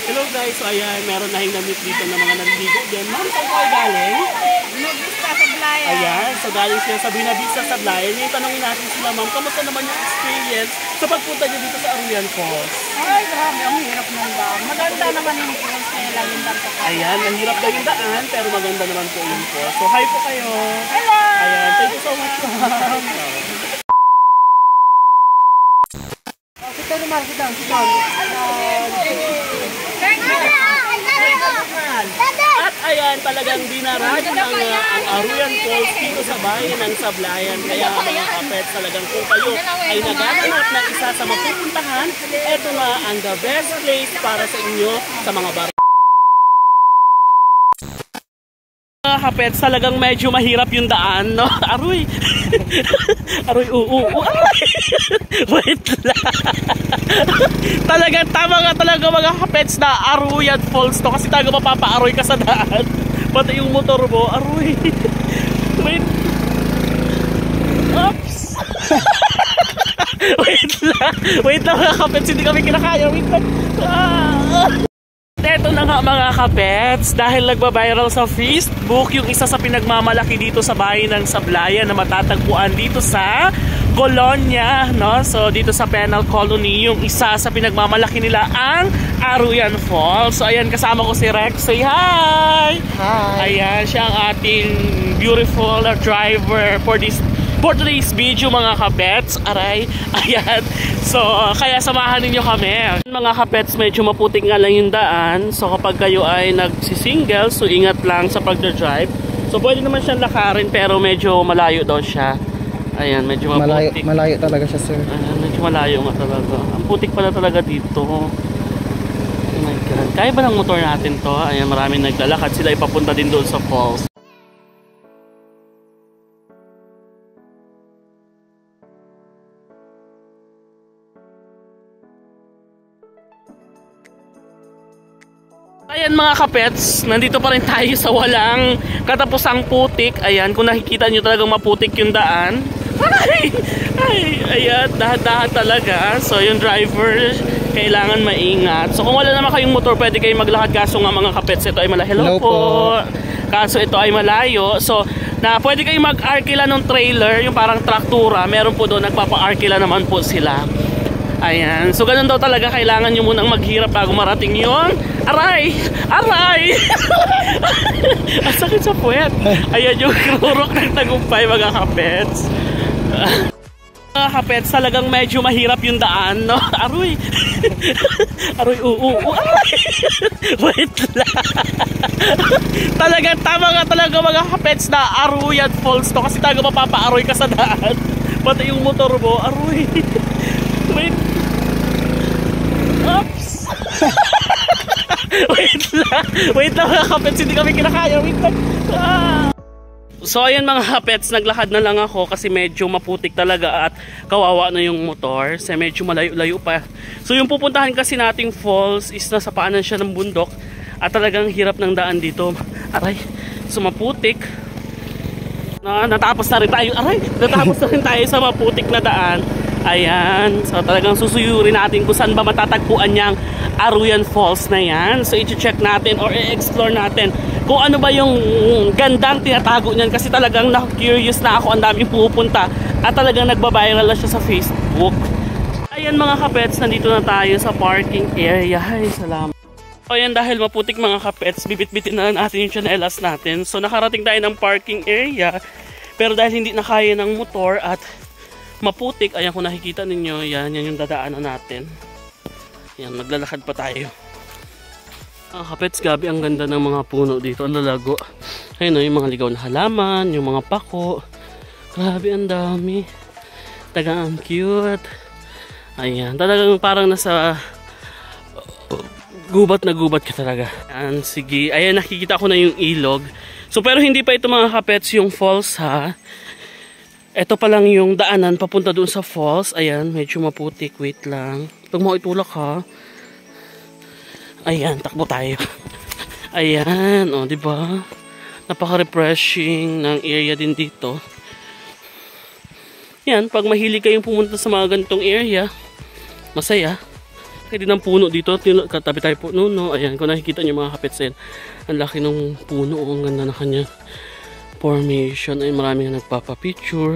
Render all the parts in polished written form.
Hello guys, so ayan, meron na hinamit dito ng mga naliligo din. Ma'am, saan po ay galing? Binabista sa Sablayan. Ayan, so galing sila sa Binabista sa Sablayan. Ngayon tanongin natin sila, ma'am, kamusta naman yung experience sa pagpunta niyo dito sa Aruyan Falls? Ay, grabe, ang hirap ng daan. Maganda naman yung falls, kaya lang yung daan sa falls. Ayan, mahirap daw yung daan, pero maganda naman po yung falls. So hi po kayo. Hello! Ayan, thank you so much, ma'am. Kita naman, kita naman. At ayan, talagang dinarad ang Aruyan Falls dito sa bayan ng Sablayan. Kaya mga kapets, talagang kung kayo ay naghahanap ng isa sa mapupuntahan, eto na ang the best place para sa inyo sa mga bar. Mga kapets, talagang medyo mahirap yung daan, no? Aroy! Aroy, wait lang. Talagang tama nga talaga mga kapets na Aruyan Falls to kasi talaga mapapaaroy ka sa daan. Pati yung motor mo, aroy. Wait. Oops. Wait lang mga kapets, hindi kami kinakaya. Wait lang. Ito na nga mga kapets, dahil nagbabiral sa Facebook yung isa sa pinagmamalaki dito sa bayan ng Sablayan na matatagpuan dito sa Colonia, no? So dito sa Penal Colony, yung isa sa pinagmamalaki nila ang Aruyan Falls. So ayan, kasama ko si Rex. Say hi! Hi! Ayan, siya ang ating beautiful driver for today's video mga kapets. Aray, ayan. So, kaya samahan ninyo kami. Mga kapets, medyo maputik nga lang yung daan. So, kapag kayo ay nagsisingle, so ingat lang sa pagdadrive. So, pwede naman siyang lakarin pero medyo malayo daw siya. Ayan, medyo maputik. Malayo talaga siya, sir. Ayan, medyo malayo nga talaga. Ang putik pala talaga dito. Oh my God. Kaya ba ng motor natin to? Ayan, maraming naglalakad. Sila ipapunta din doon sa falls. Ayan mga kapets, nandito pa rin tayo sa walang katapusang putik. Ayan, kung nakikita nyo talagang maputik yung daan. Ayan, dahan-dahan talaga. So yung driver, kailangan maingat. So kung wala naman kayong motor, pwede kayong maglakad. Kaso nga mga kapets, ito ay malayo. Hello po. Kaso ito ay malayo. So, pwede kayong mag-arkila ng trailer, yung parang traktura. Meron po doon, nagpapa-arkila naman po sila. Ayan, so ganun daw talaga, kailangan nyo munang maghirap bago marating yun. Aray! Aray! Ang sakit sa puwet. Ayan yung krurok ng tagumpay mga kapets. Mga kapets, talagang medyo mahirap yung daan, no? Aroy! Aroy, wait lang. Talagang tama nga talaga mga kapets na Aruyan Falls to kasi talaga mapapaaroy ka sa daan. Pati yung motor mo, aroy. Wait. Oops. Wait lang mga kapets, hindi kami kinakaya. Wait lang. So ayan mga kapets, naglakad na lang ako kasi medyo maputik talaga at kawawa na yung motor. So medyo malayo-layo pa. So yung pupuntahan kasi nating falls is nasa paanan siya ng bundok at talagang hirap ng daan dito. Aray, so maputik. Natapos na rin tayo. Aray, natapos na rin tayo sa maputik na daan. Ayan, so talagang susuyurin natin kung saan ba matatagpuan niyang Aruyan Falls na yan. So i-check natin or i-explore natin kung ano ba yung gandang tinatago niyan. Kasi talagang na-curious na ako, ang daming pupunta at talagang nagbabiral na siya sa Facebook. Ayan mga kapets, nandito na tayo sa parking area. Ay, salamat. So ayan, dahil maputik mga kapets, bibit-bitin na natin yung chanelas natin. So nakarating tayo ng parking area, pero dahil hindi na kaya ng motor at maputik, ayan kung nakikita ninyo, yan yung dadaanan natin. Yan, naglalakad pa tayo. Kapets, gabi ang ganda ng mga puno dito, ang lalago. Ayun yung mga ligaw na halaman, yung mga pako. Grabe, ang dami. Talagang ang cute. Ayan, talagang parang nasa gubat na gubat ka talaga. Ayan, sige. Ayan, nakikita ko na yung ilog. So, pero hindi pa ito mga kapets yung falls ha. Ito pa lang yung daanan papunta doon sa falls. Ayan, medyo maputik. Wait lang. Huwag mo itulak ha. Ayan, takbo tayo. Ayan, o, diba? Napaka-refreshing ng area din dito. Yan, pag mahilig kayong pumunta sa mga ganitong area, masaya. laki din ng puno dito. Katabi tayo po, no. Ayan, kung nakikita nyo mga kapets, ayan. Ang laki ng puno. Ang ganda na kanya formation. Ay, maraming nagpapapicture.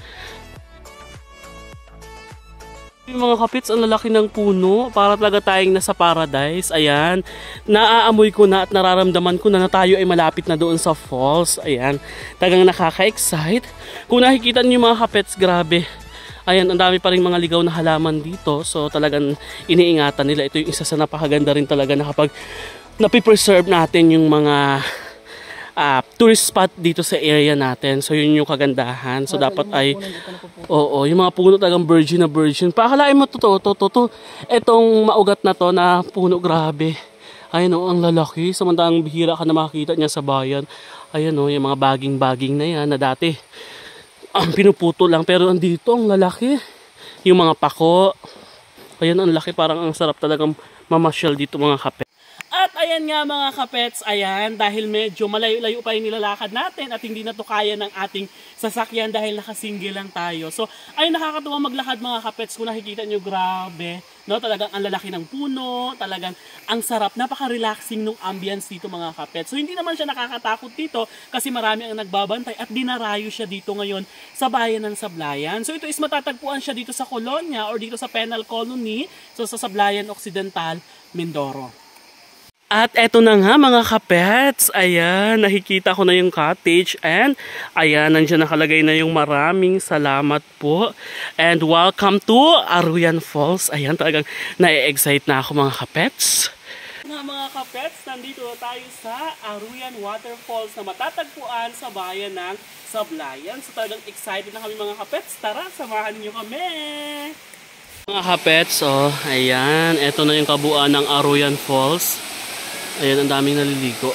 Yung mga kapits, ang lalaki ng puno. Para talaga tayong nasa paradise. Ayan. Naaamoy ko na at nararamdaman ko na tayo ay malapit na doon sa falls. Ayan. Talagang nakaka-excite. Kung nakikita niyo mga kapits, grabe. Ayan, ang dami pa rin mga ligaw na halaman dito. So talagang iniingatan nila. Ito yung isa sa napakaganda rin talaga na kapag napipreserve natin yung mga tourist spot dito sa area natin. So yun yung kagandahan. So dapat ay yung mga puno talagang virgin na virgin. Paakalain mo to. Etong maugat na to na puno, grabe. Ayun ang lalaki. Samantalang bihira ka na makakita niya sa bayan. Ayun yung mga baging-baging na yan na dati pinuputo lang, pero andito ang lalaki. Yung mga pako. Ayun ang laki, parang ang sarap talagang mamasyal dito mga kape. At ayan nga mga kapets, ayan, dahil medyo malayo-layo pa yung nilalakad natin at hindi na to kaya ng ating sasakyan dahil nakasingle lang tayo. So, ay nakakatuwa maglakad mga kapets. Kung nakikita nyo, grabe, no? Talagang ang lalaki ng puno, talagang ang sarap, napaka-relaxing nung ambience dito mga kapets. So, hindi naman siya nakakatakot dito kasi marami ang nagbabantay at dinarayo siya dito ngayon sa bayan ng Sablayan. So, ito is matatagpuan siya dito sa Colonia or dito sa Penal Colony, so sa Sablayan Occidental, Mindoro. At eto na nga mga kapets, ayan, nakikita ko na yung cottage and ayan, nandiyan nakalagay na yung maraming salamat po and welcome to Aruyan Falls. Ayan, talagang na-excite na ako mga kapets. Mga kapets, nandito tayo sa Aruyan Waterfalls na matatagpuan sa bayan ng Sablayan. So talagang excited na kami mga kapets, tara, samahan niyo kami! Mga kapets, ayan, eto na yung kabuuan ng Aruyan Falls. Ayan, ang daming naliligo.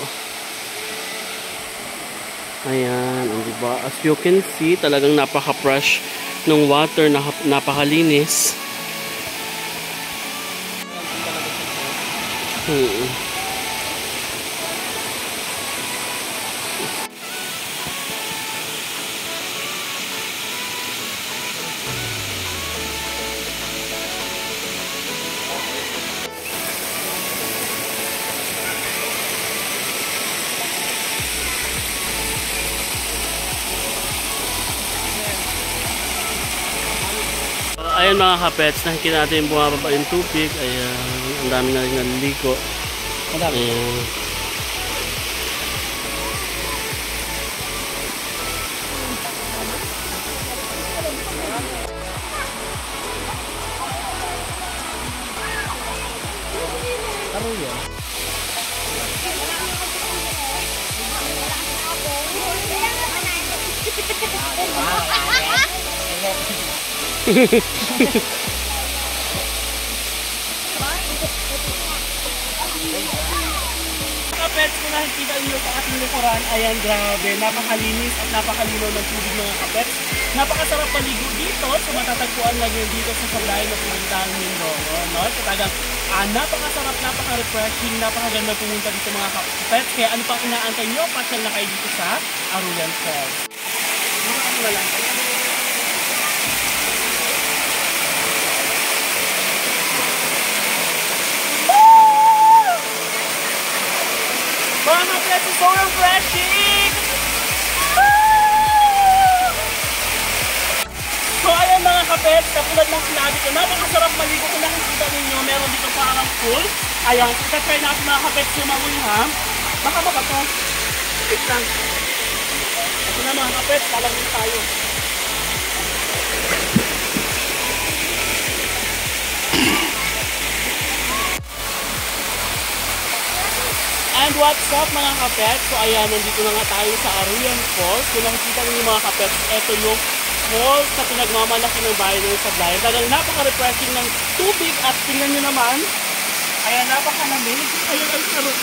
Ayan, diba? As you can see, talagang napaka-fresh ng water, napakalinis. Ayan mga kapets, nakikita natin yung bumababa yung tubig. Ayan, ang dami na rin naliligo. Ayan. Kapets, kung nakikita nyo sa ating likuran, ayan, grabe, napakalinis at napakalinaw ng tubig mga kapets. Napakasarap paligo dito, so matatagpuan lang yun dito sa Sablayan Occidental, Mindoro, no? So talagang napakasarap, napaka-refreshing, napakaganda pumunta dito mga kapets. Kaya ano pang inaantay nyo, pasyal na kayo dito sa Aruyan Falls. Ano na lang? Mga kapets, it's so refreshing! So ayan mga kapets, katulad ng sinabi ko, napakasarap maligo. Kung nakikita ninyo, meron dito parang pool. Ayan, try natin mga kapets yung mamulihan. Baka ba ito? Wait lang. Ito na mga kapets, lalagin tayo. And what's up mga kapets? So ayan, nandito na nga tayo sa Aruyan Falls. Kung nakikita niyo mga kapets, ito yung falls na pinagmamalaki ng bayan ng Sablayan. Talagang napaka-refreshing ng tubig at tingnan nyo naman, ayan, napaka-lamig. Ayan, ang sarap.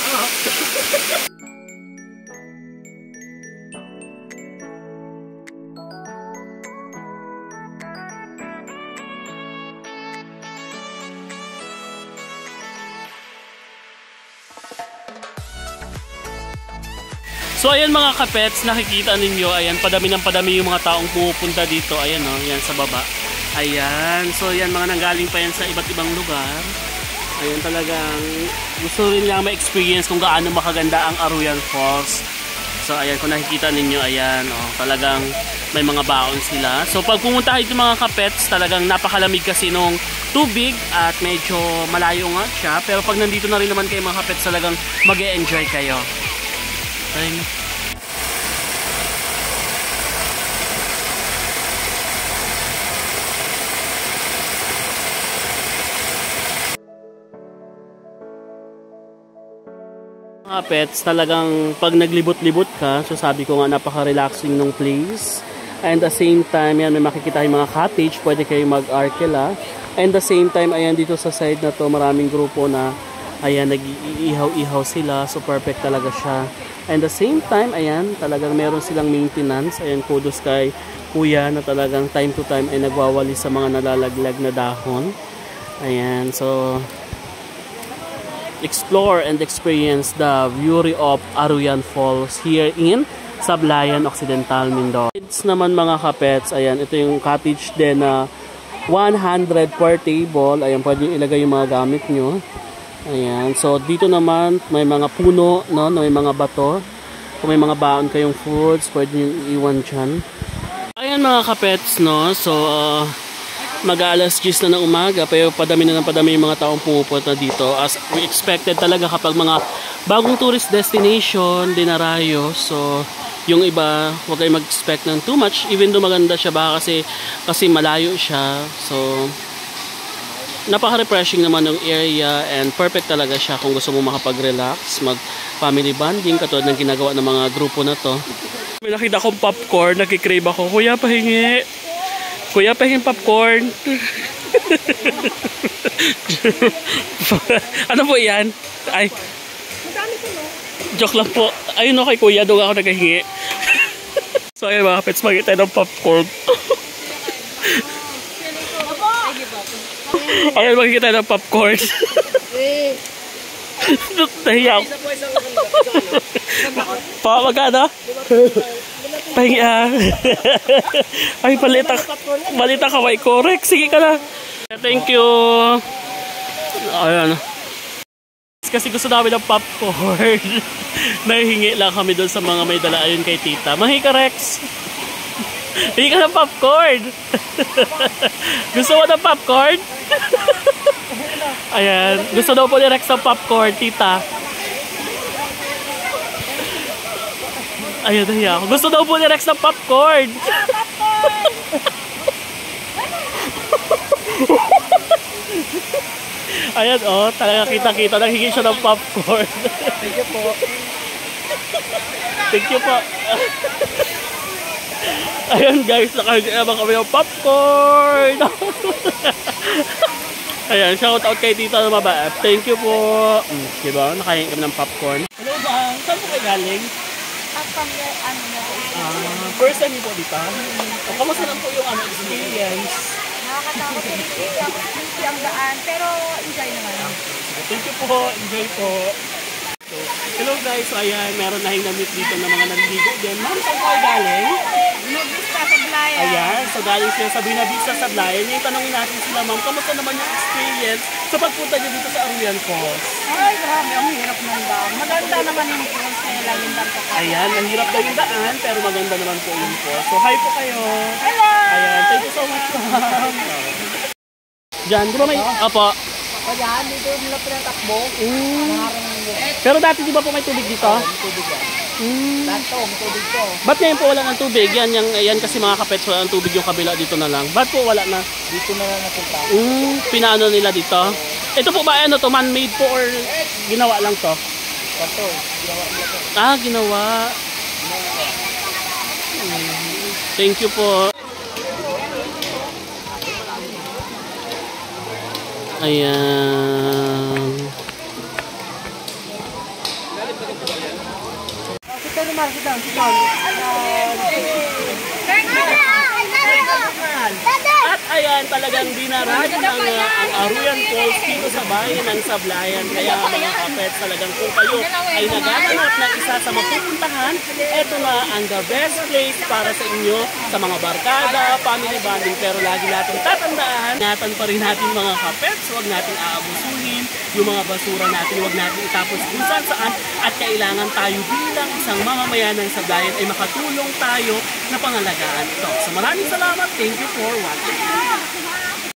So ayan mga kapets, nakikita ninyo, ayan, padami ng padami yung mga taong pumupunta dito. Ayan yan sa baba. Ayan, so ayan, mga nanggaling pa yan sa iba't ibang lugar. Ayun, talagang gusto rin lang ma-experience kung gaano makaganda ang Aruyan Falls. So ayan, kung nakikita ninyo, ayan, oh, talagang may mga baon sila. So pag pumunta kayo mga kapets, talagang napakalamig kasi nung tubig at medyo malayo nga siya. Pero pag nandito na rin naman kayo mga kapets, talagang mag-e-enjoy kayo. Ayun. Mga pets, talagang pag naglibot-libot ka, so sabi ko nga napaka-relaxing ng place. And the same time, yan, may makikita yung mga cottage, pwede kayo mag-arkela. And the same time, ayan, dito sa side na to, maraming grupo na, ayan, nag-iihaw-ihaw sila. So perfect talaga siya. And the same time, ayan, talagang meron silang maintenance. Ayan, kudos kay kuya na talagang time to time ay nagwawali sa mga nalalaglag na dahon. Ayan, so explore and experience the beauty of Aruyan Falls here in Sablayan Occidental, Mindoro. It's naman mga kapets, ayan, ito yung cottage din na 100 per table. Ayan, pwede nyo ilagay yung mga gamit nyo. Ayan, so dito naman may mga puno, no, may mga bato. Kung may mga baon kayong foods, pwede nyo iwan dyan. Ayan mga kapets, no, so mag-alas 10 na ng umaga, pero padami na ng padami yung mga taong pumupunta dito. As we expected talaga kapag mga bagong tourist destination, dinarayo. So, yung iba, huwag kayo mag-expect ng too much. Even though maganda siya, baka kasi malayo siya. So, napaka-refreshing naman ng area and perfect talaga siya kung gusto mo makapag-relax, mag-family bonding, katulad ng ginagawa ng mga grupo na to. May nakita akong popcorn, nakikrave ako. Kuya, pahingi! Kuya, pahingin popcorn. Ano po yan? Ay. Joke lang po. Ayun no, kay kuya. Doon ako naghahingi. So ayun mga pets, magkita ng popcorn. Ayun, magkita ng popcorn. Nahiya ako. Pa, magkano? Pahingi ay, balita ka may correct. Sige ka na. Thank you. Ayan. Kasi gusto namin ng popcorn. Nahihingi lang kami doon sa mga may dala. Ayun kay tita. Mahi ka, Rex. Hingi ka ng popcorn. Gusto mo ng popcorn? Ayan. Gusto daw po ni Rex ng popcorn, tita. Ayun, nahiya ako. Gusto daw po ni Rex ng popcorn. Ayan, oh. Talaga kita-kita. Naghingi siya ng popcorn. Thank you po. Thank you po. Ayan, guys. Nakahingi kami ng popcorn. Ayan, shout out kay tita na mabait. Thank you po. Diba? Nakahingi kami ng popcorn. Hello ba? Saan po kayo galing? First time po dito. Kamusta lang po yung experience? Nakakatakot din ang daan, pero enjoy naman. Thank you po. Enjoy po. So, hello guys. So, ayan, meron na namit dito na mga naliligo din. Ma'am, saan po kayo galing? Binabista sa Sablayan. Ayan, so galing sila sa Binabista sa Sablayan. Ngayon tanongin natin sila, ma'am, kamusta naman yung experience sa pagpunta niyo dito sa Aruyan Falls? Ay, grabe. Ang hirap ng daan. Maganda naman yung falls kaya lang yung daan ko. Ayan, ang hirap daw yung daan, pero maganda naman po yung falls. So, hi po kayo. Hello! Ayan, thank you so much, ma'am. Diyan, di ba may... Opo. O yan, dito nila pinatakbo. Pero dati di ba po may tubig dito? Tubig yan. Lato, tubig ko. Ba't ngayon po wala ng tubig? Yan kasi mga kapets, wala ng tubig yung kabila dito na lang. Ba't po wala na? Dito na lang napunta. Pinaano nila dito? Ito po ba ano to? Man-made po or ginawa lang to? Ito, ginawa nila to. Ah, ginawa. Thank you po. Ayan. Kita naman, kita. At ayan, talagang dinaraan ang Aruyan Falls dito sa bayan ng Sablayan. Kaya mga kapets, talagang kung kayo ay naghahanap ng isa sa mapupuntahan, eto na ang the best place para sa inyo, sa mga barkada, family bonding. Pero lagi natin tatandaan, ingatan pa rin natin mga kapets, huwag natin aabusuhin yung mga basura natin, huwag natin itapos kung saan at kailangan tayo bilang isang mamamayan ng Sablayan ay makatulong tayo na pangalagaan ito. So maraming salamat. Thank you for watching.